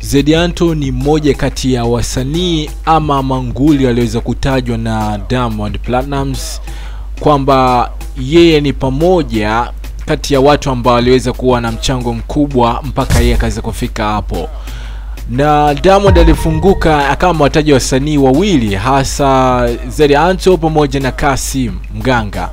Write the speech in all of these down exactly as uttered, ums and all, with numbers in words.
Zeddy Anto ni mmoja kati ya wasanii ama manguli walioweza kutajwa na Diamond Platnumz kwamba yeye ni pamoja kati ya watu ambao waliweza kuwa na mchango mkubwa mpaka yeye akaweza kufika hapo. Na Diamond alifunguka akawa wataja wasanii wawili, hasa Zeddy Anto pamoja na Kassim Mganga,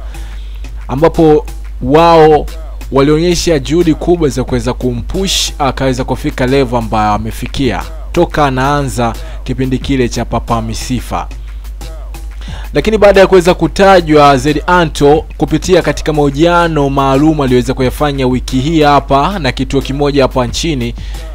ambapo wao walionyesha juhudi kubwa za kuweza kumpush akaweza kufika level ambayo amefikia toka anaanza kipindi kile cha Papa Misifa. Lakini baada ya kuweza kutajwa Zeddy Anto kupitia katika mahojiano maalum aliweza kuyafanya wiki hii hapa na kituo kimoja hapa nchini,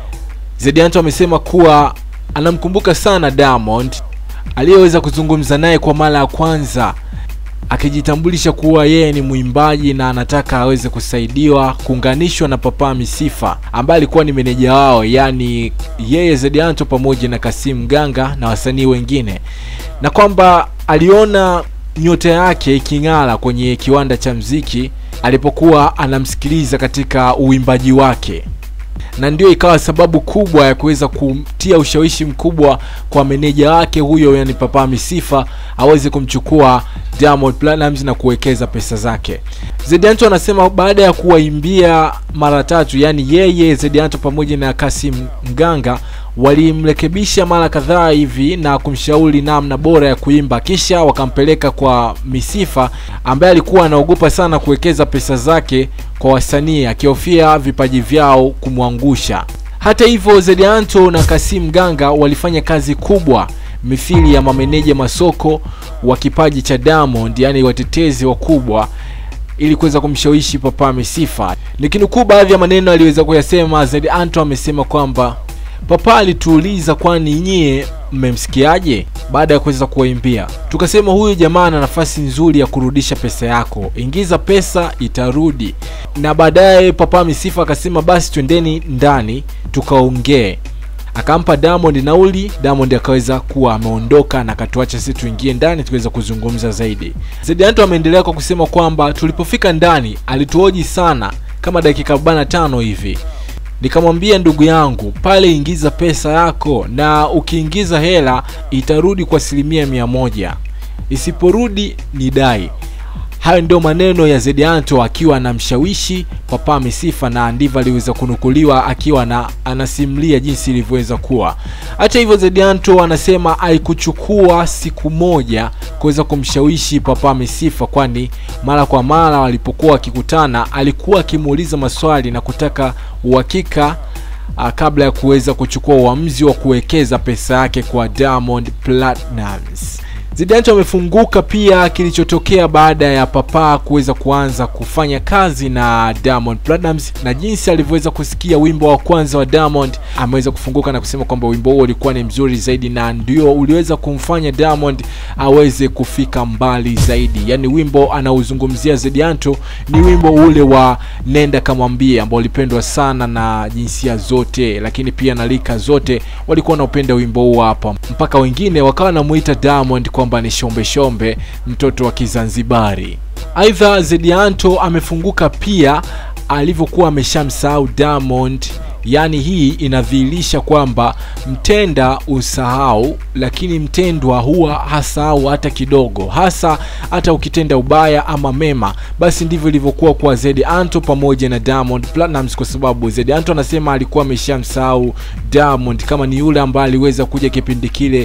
Zeddy Anto amesema kuwa anamkumbuka sana Diamond aliyeweza kuzungumza naye kwa mara ya kwanza akijitambulisha kuwa yeye ni muimbaji na anataka aweze kusaidiwa kuunganishwa na Papa Misifa ambaye alikuwa ni meneja wao, yani yeye Zeddy Anto pamoja na Kassim Mganga na wasanii wengine, na kwamba aliona nyota yake iking'ara kwenye kiwanda cha muziki alipokuwa anamsikiliza katika uimbaji wake, na ndio ikawa sababu kubwa ya kuweza kumtia ushawishi mkubwa kwa meneja wake huyo, yani Papa Misifa, aweze kumchukua Diamond Platnumz na kuwekeza pesa zake. Zeddy Anto anasema baada ya kuwaimbia mara tatu, yani yeye Zeddy Anto pamoja na Kassim Mganga walimrekebisha mara kadhaa hivi na kumshauri namna bora ya kuimba, kisha wakampeleka kwa Misifa ambaye alikuwa anaogopa sana kuwekeza pesa zake kwa wasanii akihofia vipaji vyao kumwangusha. Hata hivyo Zeddy Anto na Kassim Mganga walifanya kazi kubwa mithili ya mameneja masoko wa kipaji cha Diamond, yani watetezi wakubwa, ili kuweza kumshawishi Papa Misifa. Nikinukuu baadhi ya maneno aliweza kuyasema, Zeddy Anto amesema kwamba Papa alituuliza kwani nyie mmemsikiaje baada ya kuweza kuwaimbia. Tukasema huyu jamaa ana nafasi nzuri ya kurudisha pesa yako, ingiza pesa itarudi. Na baadaye Papa Misifa akasema basi twendeni ndani tukaongee. Akampa Diamond nauli, Diamond akaweza kuwa ameondoka na akatuacha sisi tuingie ndani tuweza kuzungumza zaidi. Zeddy Anto ameendelea kwa kusema kwamba tulipofika ndani alituoji sana kama dakika arobaini na tano hivi. Nikamwambia ndugu yangu, pale ingiza pesa yako na ukiingiza hela itarudi kwa asilimia mia moja. Isiporudi ni dai. Hayo ndio maneno ya Zeddy Anto akiwa anamshawishi Papa Misifa, na ndivyo aliweza kunukuliwa akiwa na anasimulia jinsi ilivyoweza kuwa. Hata hivyo Zeddy Anto anasema haikuchukua siku moja kuweza kumshawishi Papa Misifa, kwani mara kwa mara walipokuwa wakikutana alikuwa akimuuliza maswali na kutaka uhakika kabla ya kuweza kuchukua uamuzi wa kuwekeza pesa yake kwa Diamond Platnumz. Zeddy Anto amefunguka pia kilichotokea baada ya Papa kuweza kuanza kufanya kazi na Diamond Platnumz na jinsi alivyoweza kusikia wimbo wa kwanza wa Diamond. Ameweza kufunguka na kusema kwamba wimbo huo ulikuwa ni mzuri zaidi na ndio uliweza kumfanya Diamond aweze kufika mbali zaidi. Yani wimbo anauzungumzia Zeddy Anto ni wimbo ule wa Nenda Kamwambie ambao ulipendwa sana na jinsia zote, lakini pia na lika zote walikuwa wanaupenda wimbo huo hapa, mpaka wengine wakawa wanamuita Diamond kwamba ni shombe shombe, mtoto wa Kizanzibari. Aidha Zeddy Anto amefunguka pia alivyokuwa ameshamsahau Diamond. Yani hii inadhihirisha kwamba mtenda usahau, lakini mtendwa huwa hasahau hata kidogo, hasa hata ukitenda ubaya ama mema. Basi ndivyo ilivyokuwa kwa Zeddy Anto pamoja na Diamond Platnumz, kwa sababu Zeddy Anto anasema alikuwa ameshamsahau Diamond kama ni yule ambaye aliweza kuja kipindi kile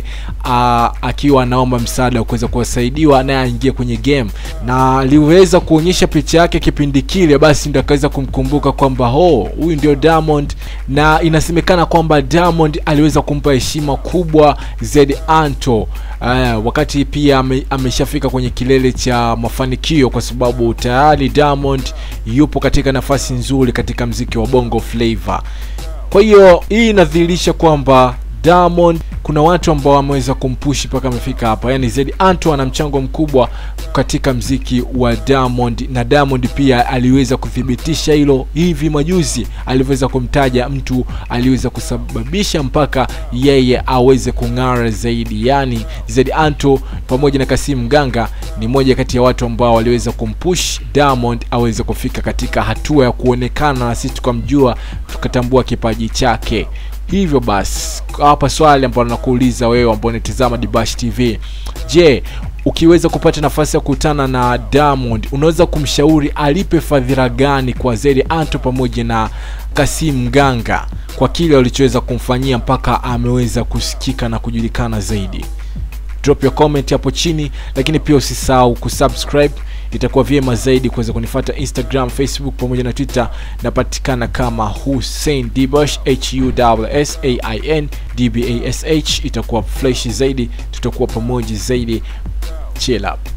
akiwa anaomba msaada wa kuweza kuwasaidiwa naye aingie kwenye game, na aliweza kuonyesha picha yake kipindi kile, basi ndio akaweza kumkumbuka kwamba ho, huyu ndio Diamond. Na inasemekana kwamba Diamond aliweza kumpa heshima kubwa Zeddy Anto uh, wakati pia ame, ameshafika kwenye kilele cha mafanikio, kwa sababu tayari Diamond yupo katika nafasi nzuri katika muziki wa Bongo Flava. Kwa hiyo hii inadhihirisha kwamba Diamond kuna watu ambao wameweza kumpushi mpaka amefika hapa. Yani Zeddy Anto ana mchango mkubwa katika mziki wa Diamond, na Diamond pia aliweza kuthibitisha hilo hivi majuzi aliweza kumtaja mtu aliweza kusababisha mpaka yeye aweze kung'ara zaidi. Yani Zeddy Anto pamoja na Kassim Mganga ni moja kati ya watu ambao waliweza kumpush Diamond aweze kufika katika hatua ya kuonekana na sisi tukamjua tukatambua kipaji chake. Hivyo basi hapa swali ambalo nakuuliza wewe ambao unatazama Dibash T V, je, ukiweza kupata nafasi ya kukutana na Diamond, unaweza kumshauri alipe fadhila gani kwa Zeddy Anto pamoja na Kasim Mganga kwa kile walichoweza kumfanyia mpaka ameweza kusikika na kujulikana zaidi? Drop your comment hapo chini, lakini pia usisahau kusubscribe. Itakuwa vyema zaidi kuweza kunifuata Instagram, Facebook pamoja na Twitter. Napatikana kama Hussein Dibash, H U S S A I N D B A S H. Itakuwa fresh zaidi, tutakuwa pamoja zaidi. Chill up.